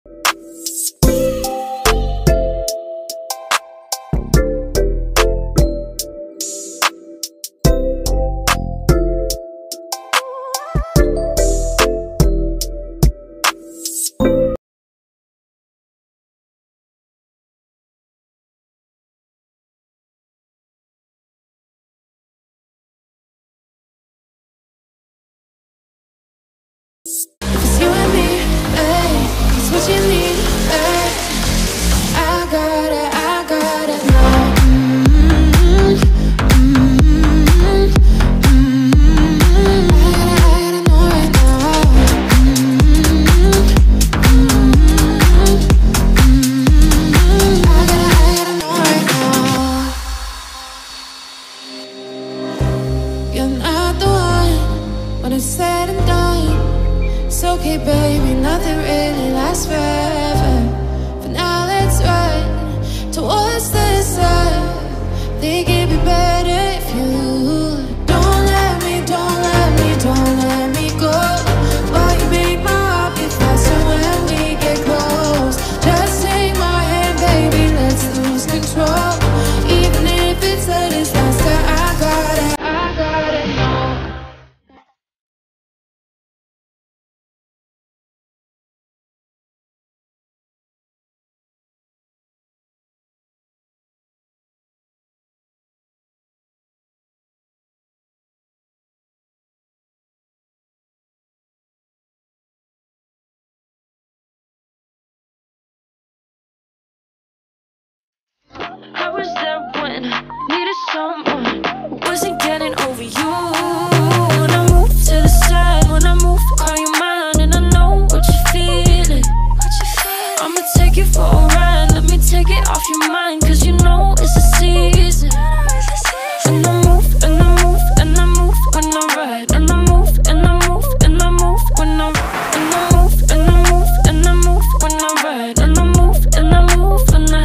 It's you and me, ay, it's what you need, ay. I got it now. I gotta know right now. I gotta know right now. You're not the one when it's said and done. It's okay, baby, nothing really lasts forever. For now, let's run towards the sun. Think it'd be better if you don't let me go. While you make my heart beat faster when we get close. Just take my hand, baby, let's lose control. Even if it's a disaster, I got it know. I was there when I needed someone who wasn't getting over you. When I move to the side, when I move, call you mine, and I know what you're feeling. I'ma take you for a ride, let me take it off your mind, cause you know it's a season. And I move, and I move, and I move when I ride, and I move, and I move, and I move when I ride, and I move, and I move, and I move when I ride, and I move, and I move when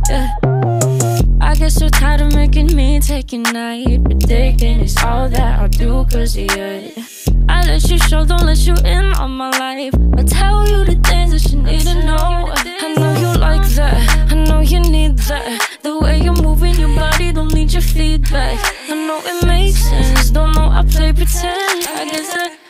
I get so tired of making me take a night, but taking is all that I'll do cause of you. I let you show, don't let you in on my life. I tell you the things that you need to know. I know you like that, I know you need that. The way you're moving your body, don't need your feedback. I know it makes sense, don't know I play pretend. I guess that